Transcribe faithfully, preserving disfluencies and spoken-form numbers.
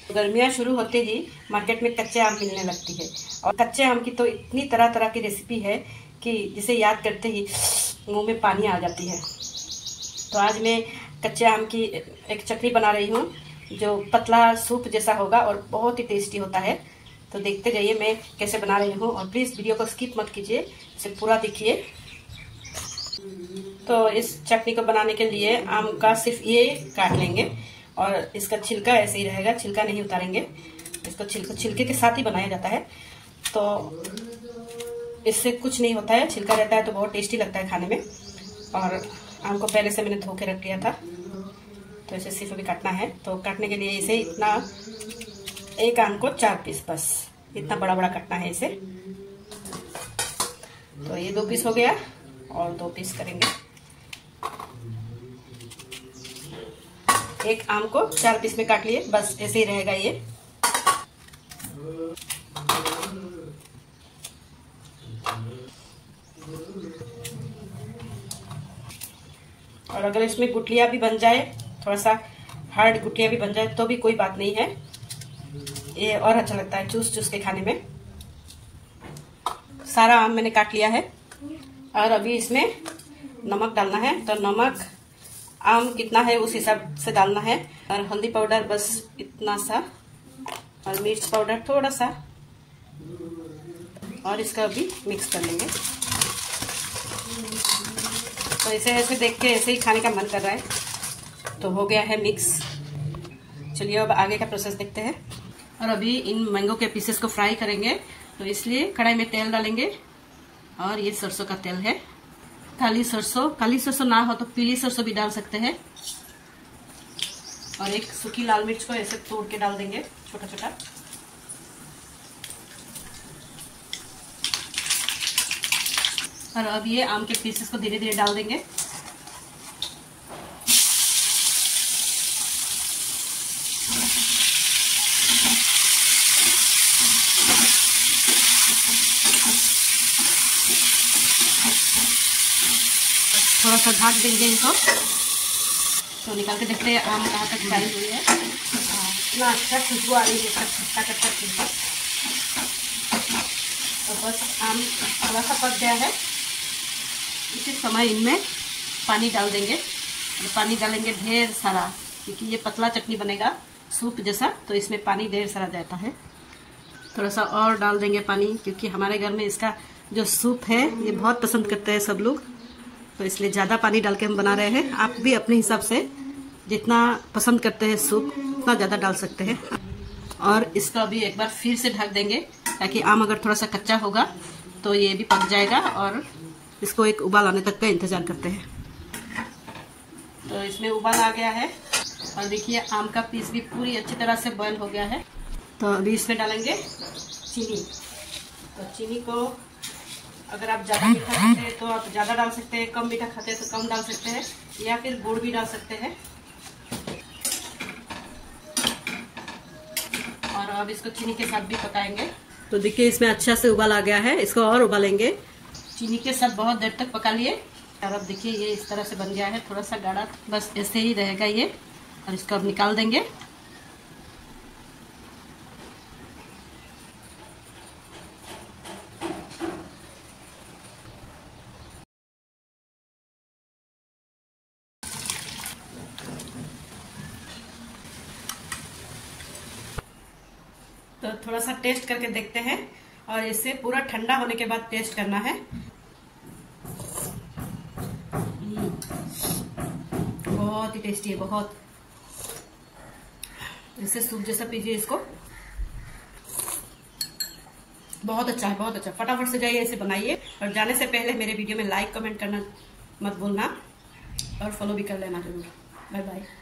गर्मियाँ शुरू होते ही मार्केट में कच्चे आम मिलने लगती है और कच्चे आम की तो इतनी तरह तरह की रेसिपी है कि जिसे याद करते ही मुंह में पानी आ जाती है। तो आज मैं कच्चे आम की एक चटनी बना रही हूँ जो पतला सूप जैसा होगा और बहुत ही टेस्टी होता है। तो देखते जाइए मैं कैसे बना रही हूँ और प्लीज़ वीडियो को स्किप मत कीजिए, इसे पूरा देखिए। तो इस चटनी को बनाने के लिए आम का सिर्फ ये काट लेंगे और इसका छिलका ऐसे ही रहेगा, छिलका नहीं उतारेंगे। इसको छिलके छिलके के साथ ही बनाया जाता है, तो इससे कुछ नहीं होता है। छिलका रहता है तो बहुत टेस्टी लगता है खाने में। और आम को पहले से मैंने धो के रख लिया था, तो इसे सिर्फ अभी काटना है। तो काटने के लिए इसे इतना, एक आम को चार पीस, बस इतना बड़ा बड़ा काटना है इसे। तो ये दो पीस हो गया और दो पीस करेंगे। एक आम को चार पीस में काट लिए, बस ऐसे ही रहेगा ये। और अगर इसमें गुठलियां भी बन जाए, थोड़ा सा हार्ड गुठलियां भी बन जाए तो भी कोई बात नहीं है, ये और अच्छा लगता है चूस चूस के खाने में। सारा आम मैंने काट लिया है और अभी इसमें नमक डालना है। तो नमक आम कितना है उस हिसाब से डालना है। और हल्दी पाउडर बस इतना सा, और मिर्च पाउडर थोड़ा सा, और इसका अभी मिक्स कर लेंगे। तो इसे ऐसे देख के ऐसे ही खाने का मन कर रहा है। तो हो गया है मिक्स। चलिए अब आगे का प्रोसेस देखते हैं। और अभी इन मैंगो के पीसेस को फ्राई करेंगे, तो इसलिए कढ़ाई में तेल डालेंगे। और ये सरसों का तेल है, काली सरसों, काली सरसों ना हो तो पीली सरसों भी डाल सकते हैं। और एक सूखी लाल मिर्च को ऐसे तोड़ के डाल देंगे छोटा छोटा। और अब ये आम के पीसेस को धीरे धीरे डाल देंगे। थोड़ा सा ढक देंगे इनको। तो निकाल के देखते हैं आम कहाँ तक फ्राई हुई है। इतना अच्छा खुशबू आ रही है इसका, खट्टा खट्टा खुशबू। तो बस आम थोड़ा सा पक गया है। इसी समय इनमें पानी डाल देंगे। पानी डालेंगे ढेर सारा, क्योंकि ये पतला चटनी बनेगा सूप जैसा, तो इसमें पानी ढेर सारा जाता है। थोड़ा सा और डाल देंगे पानी, क्योंकि हमारे घर में इसका जो सूप है ये बहुत पसंद करते हैं सब लोग, तो इसलिए ज़्यादा पानी डाल के हम बना रहे हैं। आप भी अपने हिसाब से जितना पसंद करते हैं सूप उतना ज़्यादा डाल सकते हैं। और इसका भी एक बार फिर से ढक देंगे, ताकि आम अगर थोड़ा सा कच्चा होगा तो ये भी पक जाएगा। और इसको एक उबाल आने तक का इंतज़ार करते हैं। तो इसमें उबाल आ गया है और देखिए आम का पीस भी पूरी अच्छी तरह से बॉयल हो गया है। तो अभी इसमें डालेंगे चीनी। तो चीनी को अगर आप ज़्यादा मीठा खाते हैं तो आप ज़्यादा डाल सकते हैं, कम मीठा खाते हैं तो कम डाल सकते हैं, या फिर गुड़ भी डाल सकते हैं। और अब इसको चीनी के साथ भी पकाएंगे। तो देखिए इसमें अच्छा से उबाल आ गया है, इसको और उबालेंगे। चीनी के साथ बहुत देर तक पका लिए। और अब देखिए ये इस तरह से बन गया है, थोड़ा सा गाढ़ा, बस ऐसे ही रहेगा ये। और इसको अब निकाल देंगे। तो थोड़ा सा टेस्ट करके देखते हैं, और इसे पूरा ठंडा होने के बाद टेस्ट करना है। बहुत ही टेस्टी है, बहुत। इसे सूप जैसा पीजिए इसको, बहुत अच्छा है, बहुत अच्छा। फटाफट से जाइए इसे बनाइए। और जाने से पहले मेरे वीडियो में लाइक कमेंट करना मत भूलना, और फॉलो भी कर लेना जरूर। Bye bye.